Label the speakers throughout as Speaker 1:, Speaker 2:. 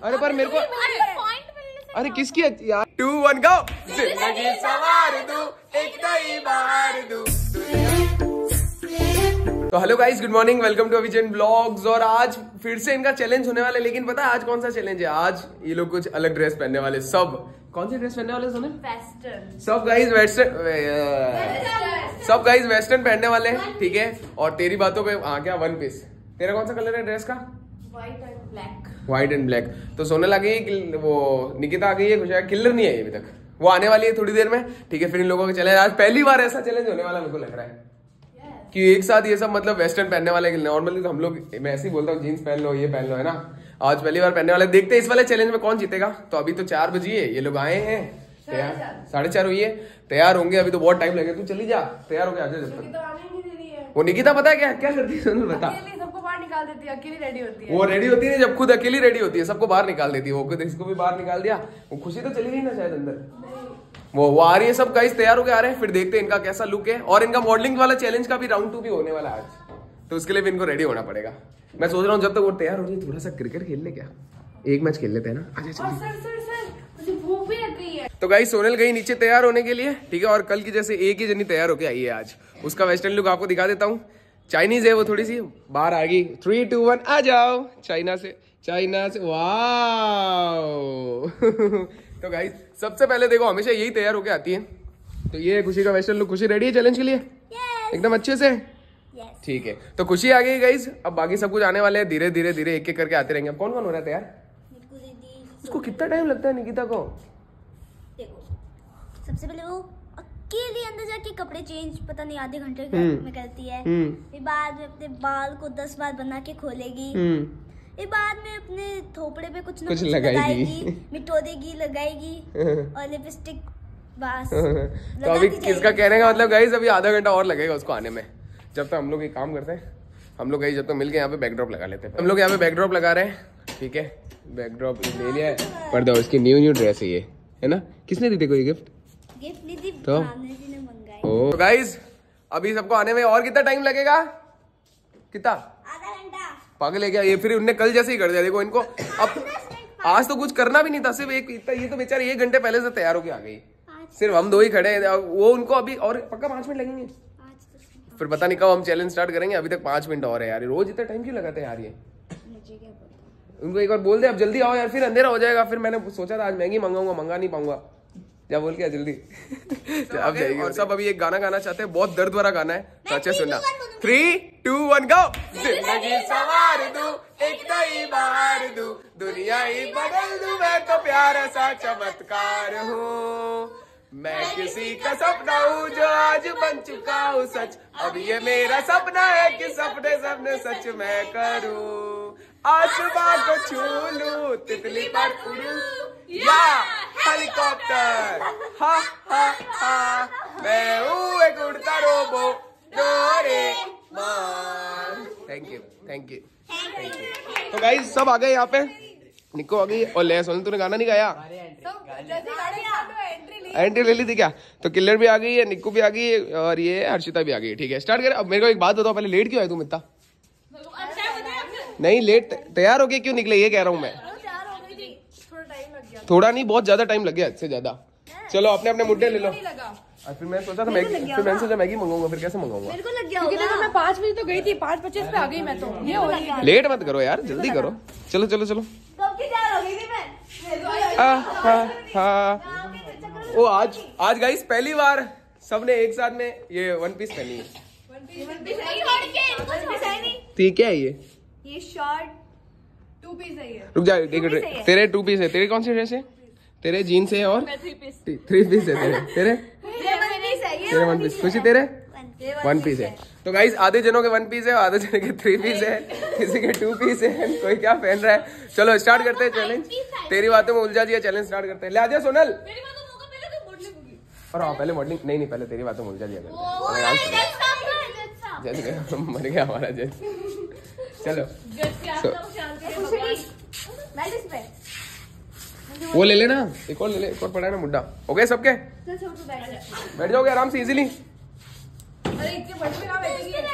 Speaker 1: अरे पर मेरे को अरे किसकी यार 2 1 गो। जिंदगी सवार दूं एक नई बार दूं। तो hello guys, good morning, welcome to Avijan blogs. और आज फिर से इनका चैलेंज होने वाला है, लेकिन पता है आज कौन सा चैलेंज है? आज ये लोग कुछ अलग ड्रेस पहनने वाले। सब कौन सी ड्रेस पहनने वाले सुने? वेस्टर्न। सब गाइस वेस्टर्न पहनने वाले हैं, ठीक है। और तेरी बातों पे क्या वन पीस। तेरा कौन सा कलर है ड्रेस का? White and black. तो सोनल आ गई है, वो निकिता आ गई है, कुछ किलर नहीं है अभी तक, वो आने वाली है थोड़ी देर में, ठीक है। फिर इन लोगों के चैलेंज आज पहली बार ऐसा चैलेंज होने वाला मेरे को लग रहा है कि एक साथ ये सब मतलब वेस्टर्न पहनने वाले। नॉर्मली तो हम लोग, मैं ऐसे ही बोलता हूँ जीन्स पहन लो, ये पहन लो, है ना। आज पहली बार पहनने वाले। देखते हैं इस वाले चैलेंज में कौन जीतेगा। तो अभी तो 4 बजी है, ये लोग आए हैं, 4:30 हुई है, तैयार होंगे। अभी तो बहुत टाइम लगेगा, तू चली जा, तैयार हो गया जब तक। वो निकिता पता है क्या क्या करती है? बता।
Speaker 2: सबको बाहर निकाल देती है, अकेली रेडी होती है।
Speaker 1: वो रेडी होती है जब खुद अकेली रेडी होती है, सबको बाहर निकाल देती है। वो खुद इसको भी बाहर निकाल दिया। वो खुशी तो चली गई ना शायद अंदर। वो आ रही है, सब गाइस तैयार होके आ रहे हैं। फिर देखते हैं इनका कैसा लुक है। और इनका मॉडलिंग वाला चैलेंज का भी राउंड 2 भी होने वाला है आज, तो उसके लिए भी इनको रेडी होना पड़ेगा। मैं सोच रहा हूँ जब तक वो तैयार हो रही है थोड़ा सा क्रिकेट खेल ले, क्या एक मैच खेल लेते हैं ना। मुझे भूख भी लग गई है। तो गाइस सोनल गई नीचे तैयार होने के लिए, ठीक है। और कल की जैसे एक ही जनी तैयार होके आई है आज। उसका वेस्टर्न लुक आपको दिखा देता हूँ। चाइनीज है वो, थोड़ी सी बाहर आ गई। 3 2 1 आ जाओ। चाइना से वाओ। तो गाइस सबसे पहले देखो, हमेशा यही तैयार होके आती है। तो ये है खुशी का वेस्टर्न लुक। खुशी रेडी है चैलेंज के लिए? एकदम अच्छे से, ठीक है। तो खुशी आ गई गाइस। अब बाकी सब कुछ आने वाले हैं, धीरे धीरे धीरे एक एक करके आते रहेंगे। अब कौन कौन हो रहा है तैयार? उसको कितना टाइम लगता है निकिता को?
Speaker 3: देखो, सबसे पहले वो अकेले अंदर जाके कपड़े चेंज पता नहीं आधे घंटे में करती है। फिर बाद में अपने बाल को 10 बार बना के खोलेगी। फिर बाद में अपने थोपड़े पे कुछ लगाएगी, मिटोरेगी, लगाएगी और लिपस्टिक बस।
Speaker 1: तो अभी किसका कहने का मतलब गाइस, अभी आधा घंटा और लगेगा उसको आने में। जब तक हम लोग एक काम करते हैं, हम लोग जब तक मिलके यहाँ पे बैकड्रॉप लगा लेते हैं। हम लोग यहाँ पे बैकड्रॉप लगा रहे हैं, ठीक है। बैकड्रॉप ले लिया है, पर दो इसकी न्यू ड्रेस है ये, है ना। किसने दी थी कोई गिफ्ट?
Speaker 3: ली थी
Speaker 1: तो
Speaker 3: ने मंगाई।
Speaker 1: तो गाइस अभी सबको आने में और कितना टाइम लगेगा? कितना?
Speaker 3: आधा घंटा।
Speaker 1: पागल है क्या ये? फिर उनने कल जैसे ही कर दिया। देखो इनको अब आज तो कुछ करना भी नहीं था, सिर्फ एक इतना। ये तो बेचारी 1 घंटे पहले से तैयार होके आ गई। सिर्फ हम 2 ही खड़े हैं। वो उनको अभी और पक्का 5 मिनट लगेंगे। फिर पता नहीं कब हम चैलेंज स्टार्ट करेंगे। अभी तक 5 मिनट और है यार। रोज इतना टाइम क्यों लगाते हैं यार ये? उनको एक बार बोल दे अब जल्दी आओ यार, फिर अंधेरा हो जाएगा। फिर मैंने सोचा था आज मैगी मंगाऊंगा, मंगा नहीं पाऊंगा। क्या बोल के जल्दी अब जाएगी। और सब अभी एक गाना गाना चाहते हैं, बहुत दर्द भरा गाना है, तो अच्छे सुनना। 3 2 1 गो। जिंदगी सवार दूं एक नई बार दूं, दुनिया ही बदल दूं, मैं तो प्यारा सा चमत्कार हूँ। मैं किसी का सपना हूँ जो आज बन चुका हूँ सच। अब ये मेरा सपना है कि सपने सपने सच मैं करूँ। आसमां को छू लूं, तितली पर उड़ूं या हेलीकॉप्टर। हा हा हा, मैं हूँ एक उड़ता robo, Doraemon. Thank you thank you thank you. तो गाइस सब आ गए यहाँ पे। निको आ गई और ले सोनल, तूने गाना नहीं गाया? एंट्री ले ली थी क्या? तो किलर भी आ गई है, निक्कू भी आ गई है और ये हर्षिता भी आ गई है, ठीक है। स्टार्ट करें। अब मेरे को एक बात बताओ, पहले लेट क्यों आए तुम इतना? नहीं लेट तैयार होके क्यों निकले, ये कह रहा हूँ मैं। थोड़ा नहीं, बहुत ज्यादा टाइम लग गया, इससे ज्यादा। चलो अपने अपने मुद्दे ले लो। फिर मैं सोचा था मैगी, फिर मैंने सोचा मैगी मंगाऊंगा, फिर कैसे मंगाऊंगा?
Speaker 2: मेरे को लग गया होगा। मैं 5 बजे तो गई थी, 5:25 पे आ गई मैं तो। ये हो रही है।
Speaker 1: लेट मत करो यार, जल्दी करो। चलो चलो चलो। ओ आज गाइस पहली बार सबने एक साथ में ये वन पीस पहनी है। ठीक है ये
Speaker 2: शर्ट 2 पीस है ये।
Speaker 1: रुक जा, देख तेरे 2 पीस है। तेरे कौन सी ड्रेस है? तेरे जीन्स है और 3 पीस है तेरे 1 पीस। खुशी तेरे 1 पीस है। तो गाइस आधे जनों के 1 पीस है, आधे जनों के 3 पीस है, किसी के 2 पीस है, कोई क्या पहन रहा है। चलो स्टार्ट करते हैं चैलेंज। तेरी बातों में उलझा दिया, चैलेंज स्टार्ट करते हैं। ले आ जा सोनल। और पहले मॉडलिंग नहीं, पहले तेरी बातों में उलझा दिया मर गया हमारा जज। चलो वो ले लेना, एक और ले ले, एक और पड़ा है ना मुड्डा। हो गए सबके? बैठ जाओगे आराम से इजीली।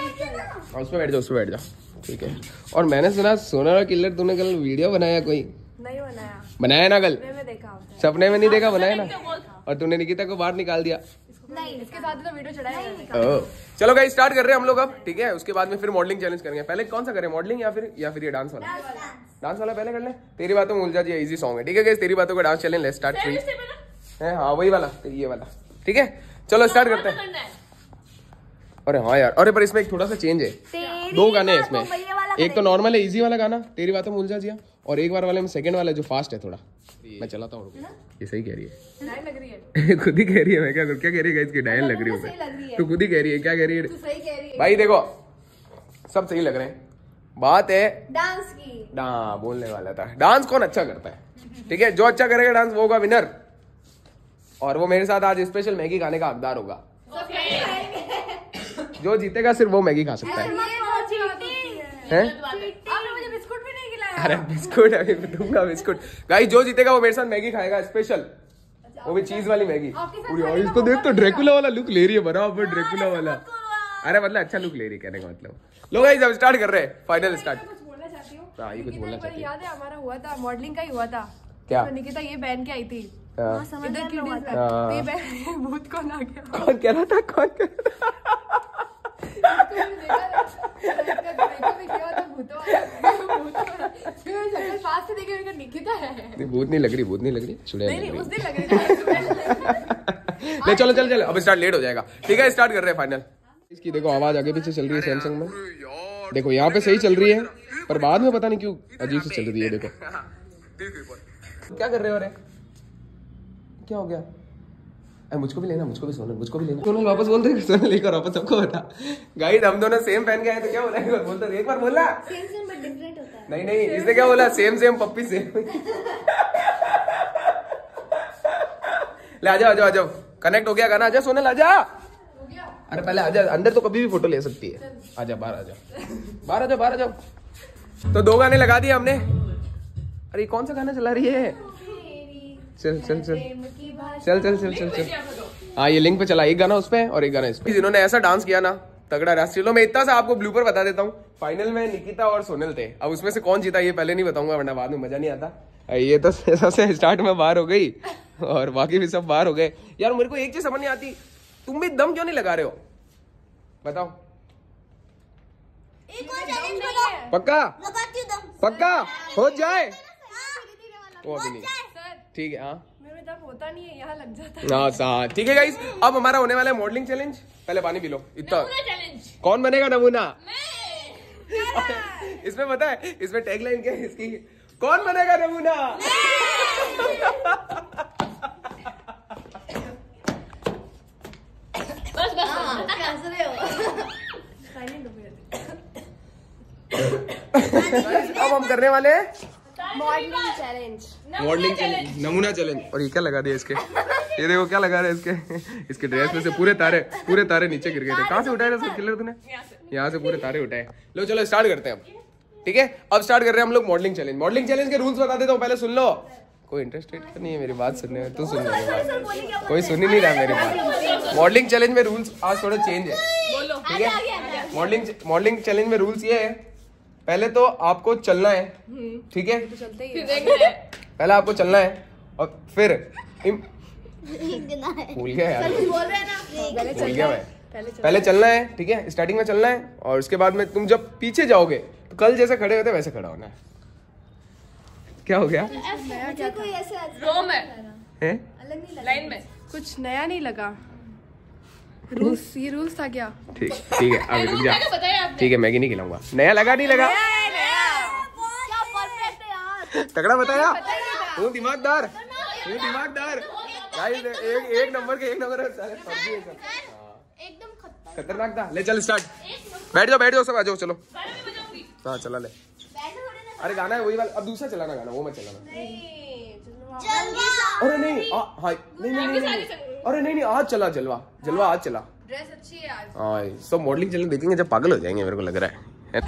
Speaker 1: उस पे बैठ जाओ, ठीक है। और मैंने सुना सोना और किलर तूने कल वीडियो बनाया कोई,
Speaker 2: नहीं बनाया,
Speaker 1: बनाया ना कल?
Speaker 2: मैं देखा होता
Speaker 1: सपने में नहीं देखा, बनाया ना। और तूने निकिता को बाहर निकाल दिया।
Speaker 2: नहीं, इसके साथ तो वीडियो चढ़ाया।
Speaker 1: ओह, चलो गाइस स्टार्ट कर रहे हैं हम लोग अब, ठीक है। उसके बाद में फिर मॉडलिंग चैलेंज करेंगे। पहले कौन सा करें, मॉडलिंग या फिर ये डांस वाला? डांस वाला पहले कर ले। तेरी बातों में उलझा जी इजी सॉन्ग है, ठीक है गाइस। तेरी बातों का डांस चैलेंज, लेट्स स्टार्ट। है हाँ वही वाला, ये वाला, ठीक है। चलो स्टार्ट करते हैं। अरे हाँ यार, अरे पर इसमें एक थोड़ा सा चेंज है, 2 गाने हैं इसमें। एक तो नॉर्मल है, इजी वाला गाना तेरी बातों में उलझा जिया, और एक बार वाले में सेकंड वाला जो फास्ट है थोड़ा, मैं चलाता हूँ। ये सही कह रही है,
Speaker 2: लग रही है।
Speaker 1: खुद ही कह रही है। मैं क्या कह रही है इसकी डायल लग रही है। तू खुद ही कह रही है, क्या कह रही है भाई? देखो सब सही लग रहे हैं, बात है
Speaker 3: डांस की।
Speaker 1: बोलने वाला था, डांस कौन अच्छा करता है, ठीक है। जो अच्छा करेगा डांस वो होगा विनर, और वो मेरे साथ आज स्पेशल मैगी खाने का हकदार होगा। जो जीतेगा सिर्फ वो मैगी खा सकता है।
Speaker 2: बिस्कुट भी नहीं खिलाया।
Speaker 1: अरे बिस्कुट अभी दूंगा बिस्कुट। गाइस जो जीतेगा वो मेरे साथ मैगी खाएगा स्पेशल, वो भी चीज वाली मैगी। और इसको देख तो ड्रैकुला वाला लुक ले रही है, बराबर ड्रैकुला वाला। अरे मतलब अच्छा लुक ले रही है कहने का मतलब। लो गाइस अब स्टार्ट कर रहे हैं, फाइनल स्टार्ट।
Speaker 2: कुछ बोलना चाहती हूँ।
Speaker 1: हाँ ये कुछ बोलना चाहती है।
Speaker 2: याद है हमारा हुआ था, मॉडलिंग का ही हुआ था।
Speaker 1: क्या?
Speaker 2: तो निकिता ये पहन के आई थी
Speaker 1: हाँ।
Speaker 2: इधर की तो ये पहन भूत कौन आ गया?
Speaker 1: कौन कह रहा था, कौन कह रहा था? भूत नहीं लग रही, भूत नहीं लग रही, चुड़ैल लग रही।
Speaker 2: उस दिन लग रही
Speaker 1: ले चलो चल चल, अब स्टार्ट लेट हो जाएगा, ठीक है। स्टार्ट कर रहे हैं फाइनल। इसकी देखो आवाज आगे पीछे चल रही है सैमसंग में, देखो यहाँ पे सही चल रही है, पर बाद में पता नहीं क्यों अजीब से चल रही है। देखो क्या कर रहे हो? अरे क्या हो गया? मुझको भी लेना, मुझको भी सोनल, मुझको भी लेना। सोनल वापस बोल रहे, सोनल लेकर वापस सबको बता। गाइस हम दोनों सेम पहन के आए तो क्या बोला? एक बार बोलता, एक बार बोला।
Speaker 3: सेम बट डिफरेंट होता है।
Speaker 1: नहीं इसने क्या बोला? सेम पप्पी सेम। ले आ जाओ, कनेक्ट हो गया गाना। आजा सोनल आजा। अरे पहले आजा, अंदर तो कभी भी फोटो ले सकती है। आजा बाहर, बाहर आ जाओ। तो 2 गाने लगा दिए हमने। अरे कौन सा गाना चला रही है? चल हाँ ये लिंक पे चला, एक गाना उस पे और एक गाना इस पे। जिन्होंने ऐसा डांस किया ना तगड़ा डांस। चलो मैं इतना सा आपको ब्लूपर बता देता हूँ। फाइनल में निकिता और सोनल थे, अब उसमें से कौन जीता ये पहले नहीं बताऊंगा वरना बाद में मजा नहीं आता। ये तो सबसे स्टार्ट में बाहर हो गई और बाकी भी सब बाहर हो गए। यार मेरे को एक चीज समझ नहीं आती, तुम भी दम क्यों नहीं लगा रहे हो? बताओ।
Speaker 3: एक और चैलेंज करो।
Speaker 1: पक्का
Speaker 3: लगाती हूं दम।
Speaker 1: पक्का हो जाए वो अभी नहीं, ठीक है। हाँ
Speaker 2: मेरे दम होता नहीं है, यहाँ लग जाता है।
Speaker 1: हाँ ठीक है गाइस, अब हमारा होने वाला है मॉडलिंग चैलेंज। पहले पानी पी लो इतना। कौन बनेगा नमूना? इसमें पता है, इसमें टैगलाइन क्या है इसकी? कौन बनेगा नमूना? अब हम करने वाले हैं
Speaker 2: मॉडलिंग चैलेंज,
Speaker 1: नमूना चैलेंज। और ये क्या लगा दिया इसके? ये देखो क्या लगा रहा है इसके ड्रेस में से पूरे तारे नीचे गिर गए थे। कहाँ से उठाए थे किलर तूने? यहाँ से पूरे तारे उठाए। लो चलो स्टार्ट करते हैं अब, ठीक है। अब स्टार्ट कर रहे हैं हम लोग मॉडलिंग चैलेंज। मॉडलिंग चैलेंज के रूल्स बता देता हूँ, पहले सुन लो। कोई इंटरेस्टेड नहीं है मेरी बात सुनने में, तू सुन ले मेरी बात। कोई सुन ही नहीं रहा मेरी बात। मॉडलिंग चैलेंज में रूल्स आज थोड़ा चेंज है, ठीक है। मॉडलिंग चैलेंज में रूल्स ये है, पहले तो आपको चलना है, ठीक है। पहले आपको चलना है और फिर भूल गया यार, भूल गया मैं। पहले चलना है, ठीक है, स्टार्टिंग में चलना है, और उसके बाद में तुम जब पीछे जाओगे तो कल जैसे खड़े होते वैसे खड़ा होना है। क्या हो गया?
Speaker 3: कोई ऐसे
Speaker 2: रोम है
Speaker 3: अलग नहीं लगा।
Speaker 2: लाइन में कुछ नया नहीं लगा। रूल्स, ये रूल्स था क्या?
Speaker 1: ठीक है, अब रुक जा। ठीक है, मैगी नहीं खिलाऊंगा। नया लगा नहीं लगा?
Speaker 3: क्या परफेक्ट है यार।
Speaker 1: तगड़ा बताया। तू दिमागदार। गाइस एक नंबर है सारे फर्जी है सब।
Speaker 3: एकदम
Speaker 1: खतरनाक था। ले चल स्टार्ट। बैठ जाओ सब, आ जाओ चलो। हाँ चला ले। अरे गाना है वही वाला, अब दूसरा चलाना गाना, वो मत चलाना। अरे नहीं, हाँ नहीं, अरे नहीं आज चला जलवा आज चला।
Speaker 2: ड्रेस अच्छी है आज।
Speaker 1: हाँ सब मॉडलिंग चैलेंज देखेंगे जब पागल हो जाएंगे, मेरे को लग रहा है।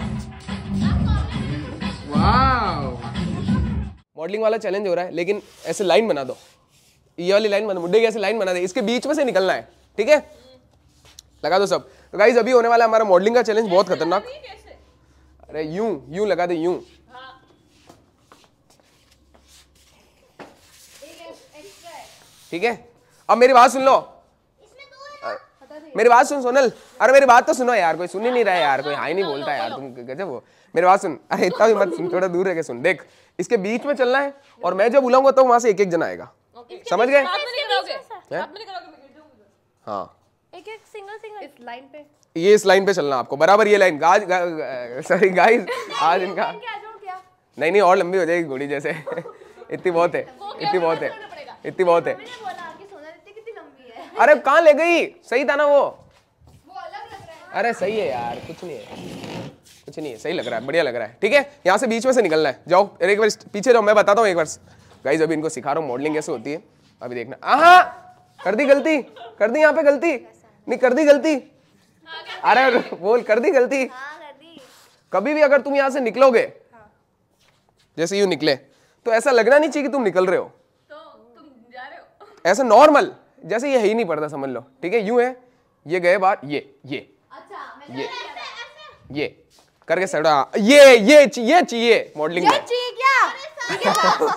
Speaker 1: वाओ, मॉडलिंग वाला चैलेंज हो रहा है, लेकिन ऐसे लाइन बना दो, ये वाली लाइन बना, मुड्डे की ऐसे लाइन बना दे, इसके बीच में से निकलना है, ठीक है। लगा दो सब। तो गाइस अभी होने वाला है हमारा मॉडलिंग का चैलेंज, बहुत खतरनाक। अरे यूं लगा दे, यूं ठीक है? अब मेरी बात सुन लो, मेरी बात सुन सोनल, अरे मेरी बात तो सुनो यार, कोई सुन ही नहीं रहा है यार, कोई हाई नहीं बोलता यार, तुम गजब हो। मेरी बात सुन, अरे इतना भी मत सुन, थोड़ा दूर रह के सुन। देख, इसके बीच में चलना है और मैं जब बुलाऊंगा तो वहां से एक एक जना आएगा, समझ गए? हाँ,
Speaker 3: एक सिंगल
Speaker 2: इस लाइन पे
Speaker 1: ये इस लाइन पे चलना आपको, बराबर ये लाइन। आज सॉरी गाइस, आज इनका नहीं नहीं और लंबी हो जाएगी घोड़ी जैसे। इतनी बहुत है, इतनी बहुत है, इतनी बहुत है। अरे कहाँ ले गई? सही था ना वो
Speaker 2: अलग लग रहा है।
Speaker 1: अरे सही है यार, कुछ नहीं है, कुछ नहीं है, सही लग रहा है, बढ़िया लग रहा है। ठीक है, यहाँ से बीच में से निकलना है। जाओ एक बार पीछे जाओ, मैं बताता हूँ एक बार। गाइस अभी इनको सिखा रहा हूँ मॉडलिंग कैसे होती है, अभी देखना। आहा, कर दी गलती, कर दी यहाँ पे गलती, नहीं कर दी गलती। अरे बोल, कर दी गलती। कभी भी अगर तुम यहाँ से निकलोगे, जैसे यूं निकले, तो ऐसा लगना नहीं चाहिए कि तुम निकल रहे हो,
Speaker 2: तो तुम जा रहे हो।
Speaker 1: ऐसा नॉर्मल जैसे ये है ही नहीं पड़ता, समझ लो। ठीक है, यूं है, ये गए बाहर, ये ये करके सड़ा, ये चाहिए मॉडलिंग में।
Speaker 2: चाहिए क्या?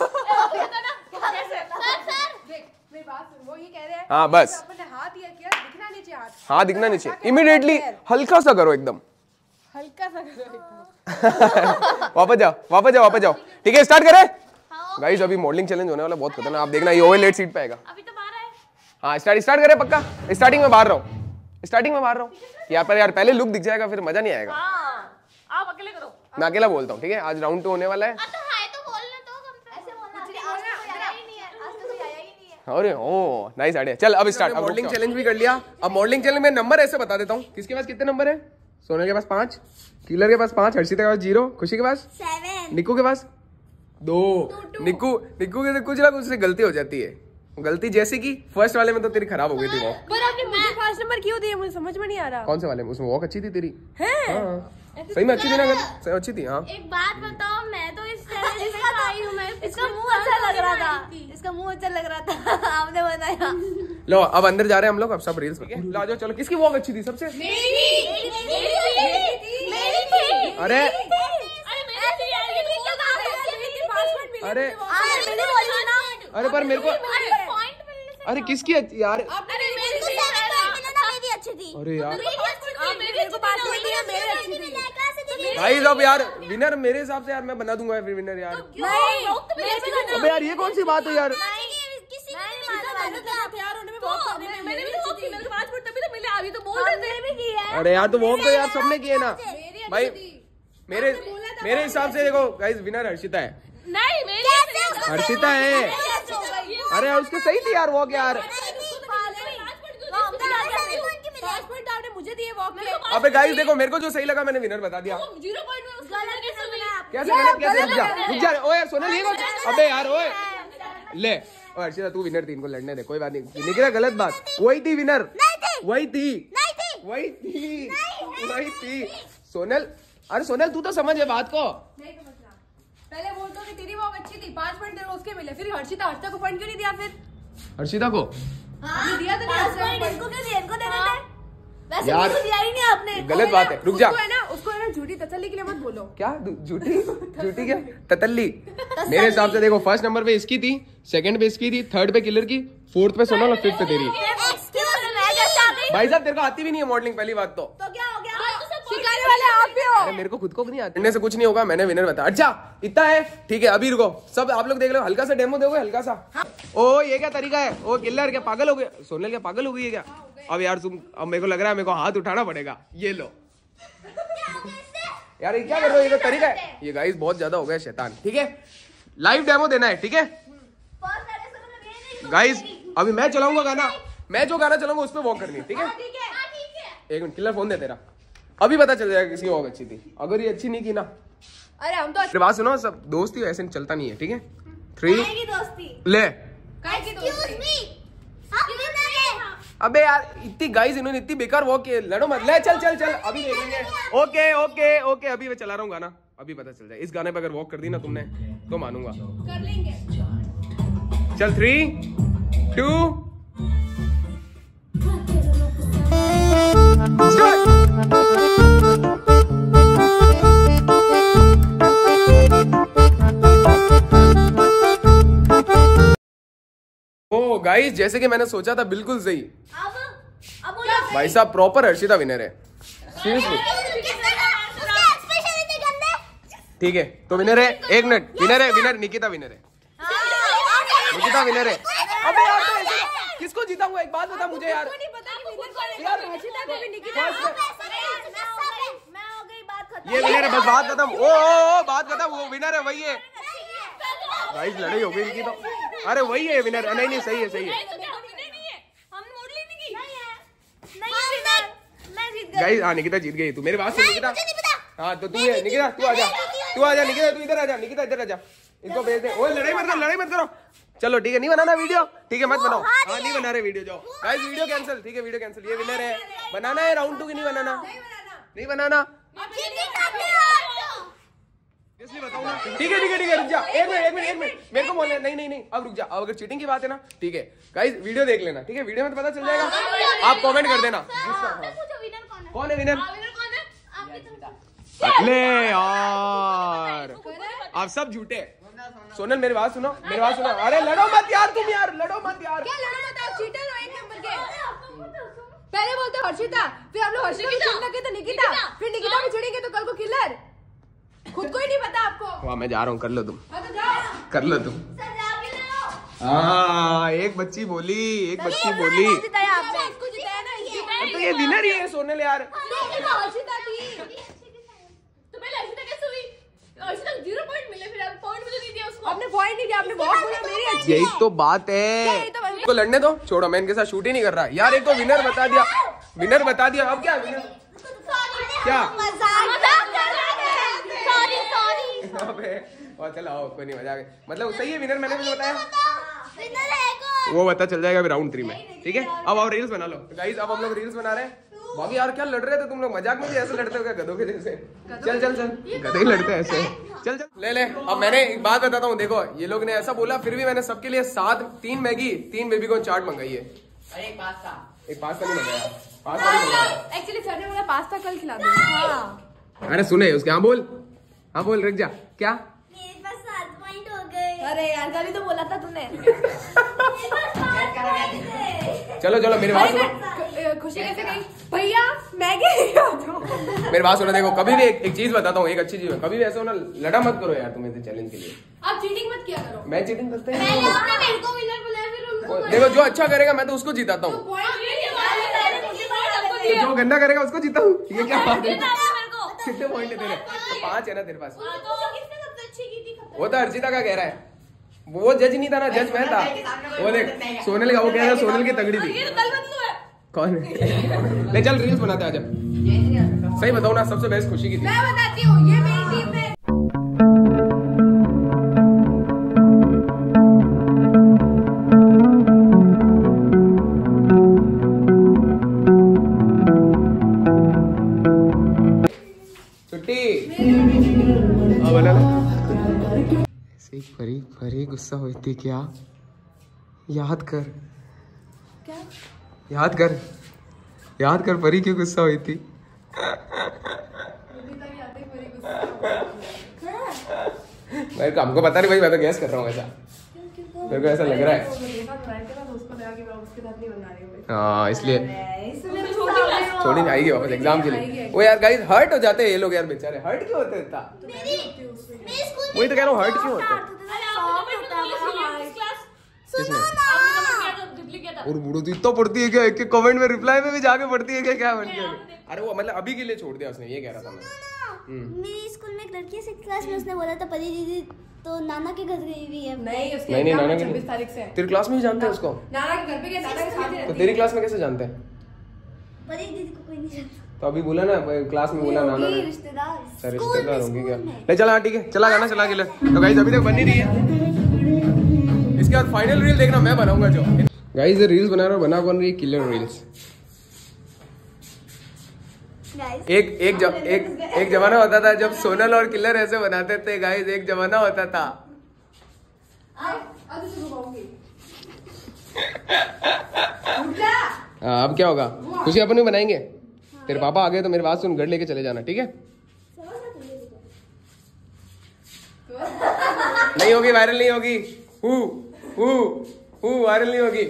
Speaker 2: मेरी बात सुन, वो ये कह रहे हैं
Speaker 1: हाँ बस,
Speaker 2: अपने हाथ ये किया, दिखना नहीं चाहिए हाथ,
Speaker 1: हाँ दिखना नहीं चाहिए, इमीडिएटली हल्का सा करो एकदम,
Speaker 2: हल्का सा करो।
Speaker 1: वापस जाओ, वापस जाओ, वापस जाओ। ठीक है, स्टार्ट करें गाइस। अभी मॉडलिंग चैलेंज होने वाला बहुत खतरनाक, आप देखना, ये ओवर लेट सीट पे आएगा।
Speaker 3: अभी तो बाहर है।
Speaker 1: हाँ स्टार्ट करें पक्का। स्टार्टिंग में बाहर रहो, स्टार्टिंग में बाहर रहो यहाँ पर यार, पहले लुक दिख जाएगा, फिर मजा नहीं आएगा।
Speaker 3: आप अकेले करो।
Speaker 1: मैं अकेला बोलता हूँ, ठीक है? आज राउंड 2 होने वाला है।
Speaker 3: हाय तो बोलना, तो कम से ऐसे बोलना, आज तो कोई आया ही नहीं है, आज तो कोई आया ही नहीं है।
Speaker 1: अरे ओ नाइस आइडिया। चल अब स्टार्ट। मॉडलिंग चैलेंज भी कर लिया। अब मॉडलिंग चैलेंज में नंबर ऐसे बता देता हूँ, किसके पास कितने नंबर है? सोनल के पास 5, किलर के पास 5, हर्षिता के पास 0, खुशी के पास
Speaker 3: 7,
Speaker 1: निक्कू के पास 2। निक्कू के कुछ ना कुछ से गलती हो जाती है, गलती जैसे कि फर्स्ट वाले में तो तेरी खराब हो गई थी वॉक।
Speaker 2: पर आपने मुझे 5 नंबर क्यों दिए, मुझे समझ में नहीं आ रहा।
Speaker 1: कौन से वाले में? उसमें वॉक अच्छी थी तेरी।
Speaker 2: है
Speaker 1: हाँ सही में अच्छी थी ना, सही अच्छी थी। हाँ
Speaker 3: एक बात बताओ, मैं तो इस चैलेंज में आई हूं, मैं इसका मुंह अच्छा लग रहा था, इसका मुंह अच्छा लग रहा था, आपने बताया।
Speaker 1: लो अब अंदर जा रहे हैं हम लोग, अब सब रील्स। ला जाओ, चलो किसकी वॉक अच्छी थी सबसे? अरे अरे अरे पर मेरे को, अरे किसकी यार? अरे यार भाई अब यार विनर मेरे हिसाब से यार मैं बना दूंगा फिर विनर यार। अबे यार ये कौन सी बात है यार? अरे यार तो वॉक तो यार सबने किए ना भाई। मेरे हिसाब से देखो गाइस, विनर हर्षिता है।
Speaker 3: नहीं,
Speaker 1: हर्षिता है। अरे यार उसके सही थी यार वॉक यार।
Speaker 2: मुझे दिए वॉक के।
Speaker 1: अबे गाइस देखो, मेरे को जो सही लगा मैंने विनर बता दिया।
Speaker 3: 0 पॉइंट में
Speaker 1: कैसे गलत, कैसे? रुक जा ओए यार, सोनल ये कौन? अबे यार ओए ले, ओ हर्षिता तू विनर थी, इनको लड़ने दे, कोई बात नहीं। निकला गलत बात, वही थी विनर, वही थी, वही थी, वही थी सोनल। अरे सोनल तू तो समझ है बात को।
Speaker 2: नहीं समझ रहा, पहले बोल दो कि तेरी वॉक अच्छी थी, 5 पॉइंट तेरे को उसके मिले, फिर हर्षिता को पॉइंट क्यों नहीं दिया? फिर
Speaker 1: हर्षिता को
Speaker 2: दिया था ना,
Speaker 3: इनको क्यों दिया? इनको देना था। वैसे
Speaker 1: यार,
Speaker 3: मुझे दिया ही नहीं आपने।
Speaker 1: गलत बात है, रुक जा।
Speaker 2: उसको है ना झूठी तसल्ली के लिए मत बोलो।
Speaker 1: क्या झूठी? झूठी क्या? ततल्ली। मेरे हिसाब से देखो, फर्स्ट नंबर पे इसकी थी, सेकंड पे इसकी थी, थर्ड पे किलर की, फोर्थ पे सोनल और फिफ्थ पे तेरी। भाई साहब तेरे को आती भी नहीं है मॉडलिंग, पहली बात तो
Speaker 3: क्या हो गया?
Speaker 2: सिखाने वाले आप भी हो।
Speaker 1: अरे मेरे को खुद को नहीं आता, से कुछ नहीं होगा, मैंने विनर बता। अच्छा इतना है, ठीक है। अभी रुको सब, आप लोग देख लो, हल्का सा डेमो दोगे, हल्का सा। ओ ये क्या तरीका है? ओ किलर क्या पागल हो गया? सोनल क्या पागल हो गई है क्या? अब यार तुम, अब मेरे को लग रहा है मेरे को हाथ उठाना पड़ेगा। ये लो यार, ये क्या कर रहे हो? ये तो तरीका है ये गाइस, बहुत ज्यादा हो गया शैतान। ठीक है, लाइव डेमो देना है, ठीक है गाइस? अभी मैं चलाऊंगा गाना, मैं जो गाना चलाऊंगा उस पर वॉक करनी है, ठीक है? एक मिनट, किलर फोन दे तेरा, अभी पता चल जाएगा किसकी वॉक अच्छी थी। अगर ये अच्छी नहीं की ना,
Speaker 2: अरे हम तो
Speaker 1: बात सुनो, सब दोस्ती ऐसे चलता नहीं है, ठीक है? 3
Speaker 3: दोस्ती
Speaker 1: ले। अबे यार इतनी गाइस, इन्होंने इतनी बेकार वॉक की, लड़ो मत। ले चल चल चल, अभी देख लेंगे। ओके ओके ओके, अभी मैं चला रहा हूँ गाना, अभी पता चल जाए। इस गाने पे अगर वॉक कर दी ना तुमने तो मानूंगा।
Speaker 2: कर लेंगे।
Speaker 1: चल 3, 2 ओ गाइस जैसे कि मैंने सोचा था बिल्कुल सही।
Speaker 3: अब बोलो
Speaker 1: भाई साहब प्रॉपर हर्षिता विनर है, सीरियसली। ठीक है तो विनर है, 1 मिनट, विनर है, विनर निकिता विनर है, निकिता विनर है। अबे यार तो ऐसे किसको जीताऊंगा, एक बात बता मुझे यार। ये विनर है, बस बात खत्म। ओ बात खत्म, वो विनर है, वही है। गाइस लड़ाई हो गई इनकी तो। अरे वही है विनर। नहीं सही है, सही है गाइस। हाँ निकिता जीत गई। तू मेरे बात सुन निकिता। हाँ तो तू है निकिता, तू आजा निकिता, तू इधर आजा निकिता, इधर आजा। इनको भेज दे। ओए लड़ाई मत करो। चलो ठीक है, नहीं बनाना वीडियो, ठीक है मत बनाओ। हाँ नहीं बना रहे वीडियो, जाओ गाइस वीडियो कैंसिल। ठीक है वीडियो कैंसिल। ये विनर है। बनाना है राउंड 2 की नहीं बनाना? नहीं बनाना, इसलिए बताऊँ ना। ठीक है रुक जा, एक मिनट मेरे को बोलना। नहीं अब रुक जा। अब अगर चीटिंग की बात है ना, ठीक है गाइस वीडियो देख लेना, ठीक है वीडियो में तो पता चल जाएगा। आप कमेंट कर देना कौन है विनर। अगले यार आप सब झूठे। सोनल मेरी बात सुनो। अरे लड़ो मत यार, तुम यार लड़ो मत यार।
Speaker 2: क्या लड़ो मत, आप चीटर हो 1 नंबर के। पहले बोलते हर्षिता, फिर हम लोग हर्षिता को चुन लगे तो निकिता, फिर निकिता को चुनेंगे तो कल को किलर। खुद को ही नहीं पता आपको।
Speaker 1: वाह मैं जा रहा हूँ, कर लो तुम,
Speaker 2: तो जाओ
Speaker 1: कर लो तुम। हाँ एक बच्ची बोली। तो ये विनर ही है सोनल यार।
Speaker 2: हर्षिता थी। आपने पॉइंट नहीं दिया, आपने बहुत बोला मेरी अच्छी।
Speaker 1: यही तो बात है। को लड़ने दो, छोड़ो मैं इनके साथ शूट ही नहीं कर रहा यार। एक तो विनर बता दिया, अब क्या विनर क्या? और चलो आओ, कोई नहीं मजाक, मतलब सही है विनर। मैंने भी बताया वो पता चल जाएगा राउंड 3 में, ठीक है। अब आओ रील्स बना लो गाइस। अब हम लोग रील्स बना रहे हैं। बाकी यार क्या लड़ रहे थे तुम लोग, मजाक में भी ऐसे लड़ते हो क्या गधों के जैसे? चल गधे ही लड़ते हैं ऐसे। चल ले। अब मैंने एक बात बताता हूँ, देखो ये लोग ने ऐसा बोला, फिर भी मैंने सबके लिए 3 मैगी 3 बेबीकॉर्न चाट मंगाई है। एक पास्ता नहीं मंगाया।
Speaker 2: एक्चुअली सर ने बोला पास्ता कल खिला दूंगा।
Speaker 1: अरे सुने उसके। हाँ बोल रुक जा। क्या?
Speaker 3: मेरे पास 7 पॉइंट हो गए।
Speaker 2: अरे यार कभी तो बोला था तूने।
Speaker 1: चलो मेरी बात सुनो।
Speaker 2: खुशी कैसे गई भैया? मैगी।
Speaker 1: मेरी बात सुनो, देखो कभी भी एक चीज बताता हूँ, एक अच्छी चीज है। कभी भी ऐसा हो ना, लड़ा मत करो यार तुम ऐसे चैलेंज के लिए।
Speaker 2: आप चीटिंग मत किया करो।
Speaker 1: मैं चीटिंग करता
Speaker 3: पहले आपने मेरे को विनर बुलाया, फिर उनको।
Speaker 1: देखो जो अच्छा करेगा मैं तो उसको जिताता हूँ, जो गंदा करेगा उसको जीता हूँ। ये क्या बात है? कितने पॉइंट है तेरे? 5 है ना तेरे पास। वो तो हर्षिता का कह रहा है, वो जज नहीं था ना, जज मैं था। वो देख सोनल का, वो कह रहा है सोनल की तगड़ी थी। कौन है? ले चल रील्स बनाते आजा। सही बताओ ना, सबसे बेस्ट खुशी की थी।
Speaker 2: मैं बताती हूँ, ये मेरी टीम है।
Speaker 1: परी गुस्सा हुई थी क्या? याद कर परी क्यों गुस्सा हुई थी? मेरे को हमको पता नहीं भाई, मैं तो गैस कर रहा हूँ ऐसा। मेरे को ऐसा लग रहा है। हाँ इसलिए छोड़ी आएगी वापस एग्जाम के लिए। वो यार गाइस हर्ट हो जाते हैं ये लोग यार, बेचारे हर्ट क्यों होते हैं इतना? वही तो कह रहा हूँ, हर्ट क्यों होते हैं? और बूढ़ो तो इतना पढ़ती है क्या? एक कमेंट में रिप्लाई में भी जाके पढ़ती है क्या बन के? अरे वो मतलब अभी के लिए छोड़ दिया उसने, ये कह रहा था मैं।
Speaker 3: मेरी स्कूल में एक लड़की है 6th क्लास में, उसने बोला था परी दीदी तो नाना के घर गई हुई है।
Speaker 2: नहीं नाना के 26 तारीख से।
Speaker 1: तेरी क्लास में ही जानते हैं उसको?
Speaker 2: नाना के घर पे गए, नाना के साथ ही।
Speaker 1: तो तेरी क्लास में कैसे जानते हैं?
Speaker 3: परी दीदी को कोई नहीं जानता।
Speaker 1: तो अभी बोला ना क्लास में, बोला नाना ने। रिश्तेदार होंगे क्या? ले चला ठीक है, चला गाना चला के ले। तो गाइस अभी तक बन नहीं रही है, इसके बाद फाइनल रील देखना मैं बनाऊंगा जो। गाइस ये रील्स बना रहा हूँ, बना कौन रही है? Killer reels. एक जमाना होता था जब सोनल और किलर ऐसे बनाते थे गाइस, एक जमाना होता था। अब क्या होगा? खुशी अपन भी बनाएंगे। तेरे पापा आ गए तो मेरी बात सुन, घर लेके चले जाना, ठीक है? नहीं होगी, वायरल नहीं होगी। वायरल नहीं होगी।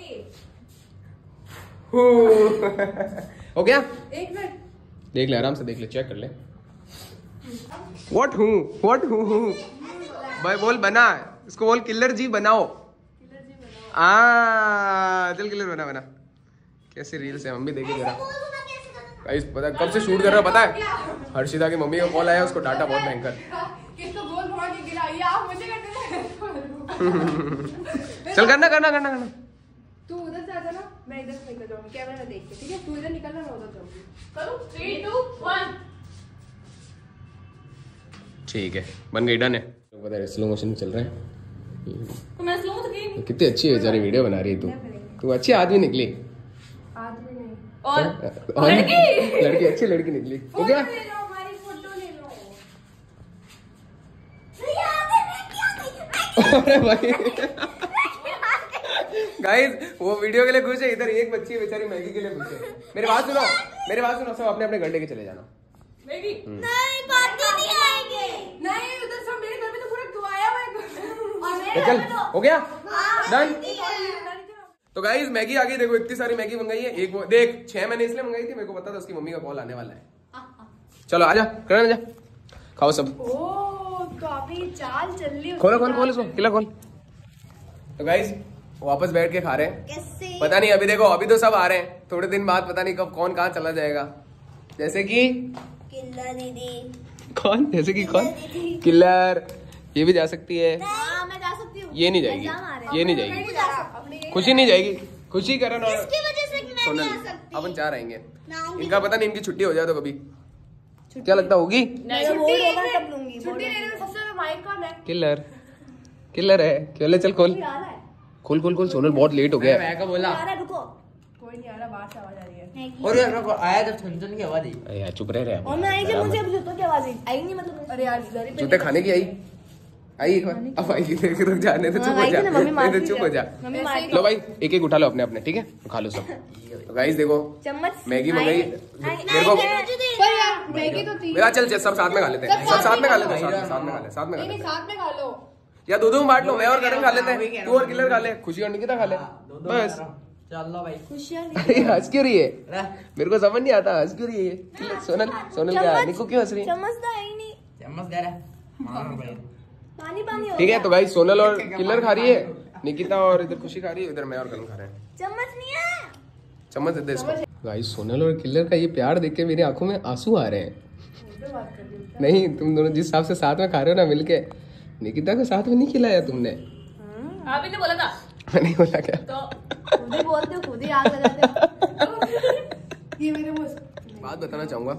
Speaker 1: हो गया?
Speaker 2: एक मिनट
Speaker 1: देख ले, आराम से देख ले, चेक कर ले। व्हाट हूँ भाई, बोल बना इसको, बोल किलर जी बनाओ। चल किलर बना। कैसे रील्स है, हम भी देखे जरा। गाइस पता कब से शूट कर रहा पता है? हर्षिता की मम्मी का कॉल आया, उसको डाटा बहुत भयंकर।
Speaker 2: किसको बोल बहुत ही गिरा, ये आप मुझे करने
Speaker 1: चल करना।
Speaker 2: तू उधर से आ जाना, मैं इधर से निकल जाऊंगी कैमरा में देख के, ठीक है? तू इधर निकलना, मैं उधर जाऊंगी। करूं? 3 2 1
Speaker 1: ठीक है, बन गई, डन है। पता है स्लो मोशन में चल रहे हैं।
Speaker 2: तो मैं स्लो तो गई
Speaker 1: कितनी अच्छी है बेचारी, वीडियो बना रही है तू अच्छी आदमी निकली।
Speaker 2: आदमी नहीं
Speaker 1: और लड़की अच्छी लड़की निकली। हो गया?
Speaker 2: हमारी फोटो ले लो।
Speaker 1: अरे भाई गाइस वो वीडियो के लिए खुश है, इधर एक बच्ची है बेचारी मैगी के लिए खुश है। मेरी बात सुनो, सब अपने अपने घर लेके चले जाना।
Speaker 2: मैगी
Speaker 3: नहीं, बात नहीं आएगी।
Speaker 2: नहीं, उधर सब मेरे घर में तो पूरा धुआया हुआ है।
Speaker 1: चल हो गया, डन। तो गाइस मैगी आ गई, देखो इतनी सारी मैगी मंगाई है। एक देख 6 मैंने इसलिए मंगाई थी, मेरे को पता था उसकी मम्मी का कॉल आने वाला है। चलो आजा, करना जा, खाओ सब।
Speaker 2: तो आपने ये चाल चल ली।
Speaker 1: खोल इसको, किला खोल। तो गाइस वापस बैठ के खा रहे हैं।
Speaker 3: कैसे?
Speaker 1: पता नहीं, अभी देखो अभी तो सब आ रहे हैं, थोड़े दिन बाद पता नहीं कब कौन कहाँ चला जाएगा। जैसे कि
Speaker 3: किल्लर दीदी।
Speaker 1: कौन? जैसे कि कौन? किलर, ये भी जा सकती है।
Speaker 3: हाँ, मैं जा सकती हूँ।
Speaker 1: ये नहीं जाएगी, ये नहीं जाएगी। खुशी नहीं जाएगी, खुशी करण और
Speaker 3: इसकी वजह से मैं
Speaker 1: सोनल,
Speaker 3: नहीं आ सकती।
Speaker 1: अपन 4 आएंगे।
Speaker 3: मैं आऊंगी।
Speaker 1: इनका पता नहीं, इनकी छुट्टी हो जाए तो कभी क्या लगता होगी?
Speaker 2: छुट्टी लेने में सबसे ज्यादा माइक कौन है?
Speaker 1: किलर है। चल खोल, सोनल बहुत लेट हो गया है।
Speaker 3: रुको।
Speaker 2: कोई नहीं आ रहा, बाहर से आवाज आ रही है।
Speaker 4: और आया जब छन की आवाज आई।
Speaker 1: अरे यार चुप रह रहे
Speaker 3: और मैं आई जब मुझे अब जूतों की आवाज आई नहीं, मतलब
Speaker 2: अरे यार
Speaker 1: जूते खाने की आई एक बार, अब आई देख रुक जाने तो चुप हो जा, चुप हो जा। लो भाई एक एक उठा लो अपने अपने, ठीक है? खा लो सब। तो गाइस देखो
Speaker 3: चम्मच
Speaker 1: मैगी मंगाई मेरे को।
Speaker 2: पर यार मैगी तो थी।
Speaker 1: मेरा चल सब साथ में खा लेते हैं, सब साथ में खा लेते हैं, साथ में खा ले, साथ में खा
Speaker 2: नहीं
Speaker 1: ले।
Speaker 2: साथ में खा लो
Speaker 1: या दो में बांट लो, मैं और करण खा लेते हैं, तू और किलर खा ले, खुशी और निकिता खा ले बस।
Speaker 4: चलो भाई।
Speaker 1: अरे हंस क्यों रही है? मेरे को समझ नहीं आता, हंस क्यों रही है? सोनल क्या, निकू क्यों हंस रही है?
Speaker 3: चम्मच तो आई नहीं।
Speaker 4: चम्मच दे रहा है।
Speaker 3: पानी पानी हो
Speaker 1: ठीक है
Speaker 3: गया।
Speaker 1: तो गाइस सोनल और किलर खा रही है, निकिता और इधर खुशी खा रही है, इधर मैं और करण खा रहे हैं।
Speaker 3: चम्मच नहीं है।
Speaker 1: चम्मच दे दे इसको। गाइस सोनल और किलर का ये प्यार देख के मेरी आंखों में आंसू आ रहे हैं। नहीं तुम दोनों जिस हिसाब से साथ में खा रहे हो ना मिलके, निकिता को साथ में नहीं खिलाया तुमने।
Speaker 2: अभी तो बोला था।
Speaker 1: नहीं बोला क्या?
Speaker 2: तो खुद ही बोलते हो, खुद ही आग लगाते हो। ये मेरे मुंह
Speaker 1: बात बताना चाहूंगा।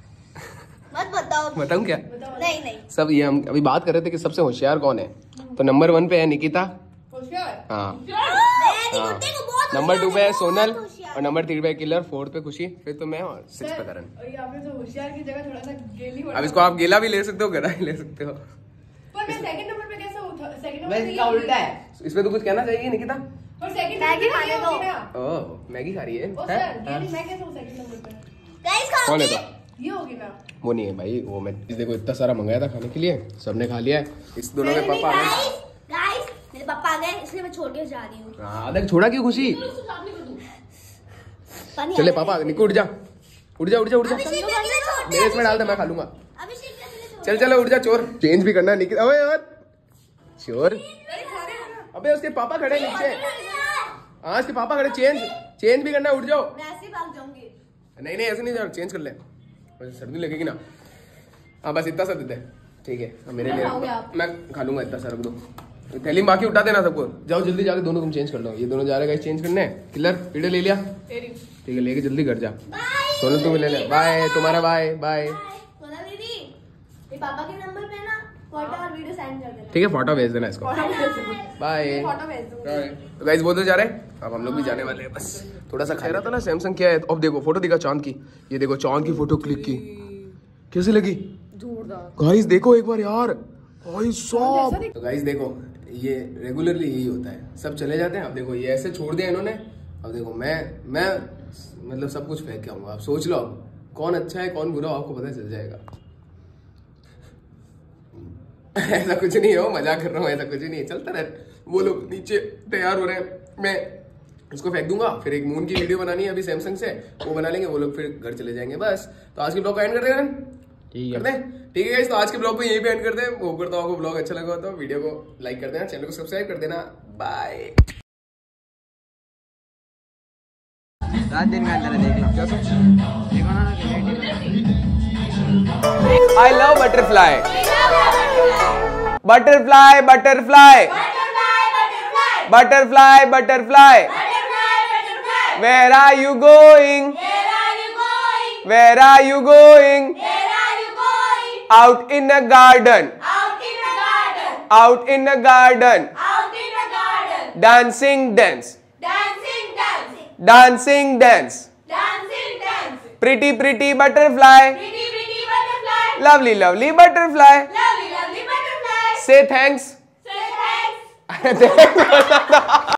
Speaker 3: मत बताओ।
Speaker 1: बताऊं क्या?
Speaker 3: नहीं
Speaker 1: सब ये हम अभी बात कर रहे थे कि सबसे होशियार कौन है, तो नंबर 1 पे है निकिता।
Speaker 2: होशियार।
Speaker 1: हाँ।
Speaker 3: देखो बहुत
Speaker 1: नंबर 2 पे है सोनल
Speaker 3: होशियार।
Speaker 1: और नंबर 3 पे है किलर, 4th पे खुशी, फिर तो मैं और 6 पे करण।
Speaker 2: आपने तो होशियार की जगह थोड़ा सा गेली
Speaker 1: अब इसको आप गेला भी ले सकते हो, गधा भी ले सकते हो।
Speaker 2: पर मैं सेकंड नंबर पे कैसे उठा? सेकंड
Speaker 4: मैं
Speaker 2: नंबर
Speaker 4: इसका उल्टा है।
Speaker 1: इसमें तो कुछ कहना चाहिए निकिता।
Speaker 2: और सेकंड
Speaker 3: मैगी
Speaker 2: नंबर
Speaker 3: खाने दो।
Speaker 1: ओह मैगी खा रही है,
Speaker 2: ओ
Speaker 1: हैं?
Speaker 2: सर गेली मैं कैसे हूं सेकंड नंबर पे?
Speaker 3: गाइस
Speaker 1: कौन है
Speaker 3: खाओगे?
Speaker 1: तो?
Speaker 2: ये होगी ना।
Speaker 1: वो नहीं है भाई, वो मैं देखो इतना सारा मंगाया था खाने के लिए, सबने खा लिया है। इस दोनों के पापा आ गए।
Speaker 3: गाइस मेरे पापा आ गए इसलिए मैं छोड़ के जा रही हूँ।
Speaker 1: हाँ आधा छोड़ा क्यों खुशी?
Speaker 3: पानी
Speaker 1: चले
Speaker 3: आ
Speaker 1: पापा निकल, उठ जा।
Speaker 3: अभिषेक कैसे छोड़
Speaker 1: मेरे इसमें डाल दे, मैं खा लूंगा।
Speaker 3: अभिषेक कैसे छोड़?
Speaker 1: चल चलो उठ जा चोर, चेंज भी करना निकल। अबे यार चोर, अबे उसके पापा खड़े हैं नीचे। हाँ उसके पापा खड़े, चेंज भी करना, उठ जाओ।
Speaker 3: मैं ऐसे ही भाग जाऊंगी।
Speaker 1: नहीं ऐसे नहीं जाओ, चेंज कर ले, सर्दी लगेगी ना। हाँ बस इतना सा दे दे, ठीक है? अब मेरे लिए मैं खा लूंगा, इतना सा रख दो। थैली में बाकी उठा देना सबको, जाओ जल्दी जाके दोनों तुम चेंज कर लो। ये दोनों जा रहे हैं चेंज करने। किलर वीडियो ले लिया, ठीक है लेके जल्दी घर जा। सोनल तुम ले ले, बाय तुम्हारा, बाय बाय।
Speaker 3: सोना दीदी ये पापा के नंबर पे ना फोटो और वीडियो सेंड कर देना।
Speaker 1: ठीक है फोटो भेज देना इसको, बाय।
Speaker 2: फोटो भेज दूंगी।
Speaker 1: तो गाइस वो तो जा रहे हैं, अब हम लोग भी जाने वाले हैं। बस थोड़ा सा खा रहा था ना सैमसंग क्या है। अब देखो फोटो दिखा चांद की, ये देखो चांद की फोटो क्लिक की, कैसी लगी गाइस? देखो एक बार यार भाई साहब। तो गाइस देखो ये रेगुलरली यही होता है, सब चले जाते हैं। अब देखो ये ऐसे छोड़ दिया इन्होंने, अब देखो मैं मतलब सब कुछ फेंक के आऊंगा। आप सोच लो अब कौन अच्छा है कौन बुरा, आपको पता चल जाएगा। ऐसा कुछ नहीं हो, मजाक कर रहा हूँ, ऐसा कुछ नहीं है, चलता रहे वो लोग नीचे तैयार हो रहे हैं, मैं इसको फेंक दूंगा, फिर एक मून की वीडियो बनानी है अभी सैमसंग से, वो बना लेंगे, वो लोग फिर घर चले जाएंगे। बस तो आज के ब्लॉग को एंड कर देना, ठीक है गाइस। तो आज के ब्लॉग को यहीं पे एंड करते हैं। होप करता हूं आपको ब्लॉग अच्छा लगा हो तो वीडियो को लाइक कर देना, चैनल को सब्सक्राइब कर देना। बाय।
Speaker 4: 7 दिन का अंदर देख लो, देखो ना।
Speaker 1: I love butterfly. Butterfly, butterfly. Butterfly, butterfly. Where are you going? Where are you going? Out in a garden. Out in a garden. Dancing dance. Dancing dance. Pretty pretty butterfly. Lovely lovely butterfly. Say thanks.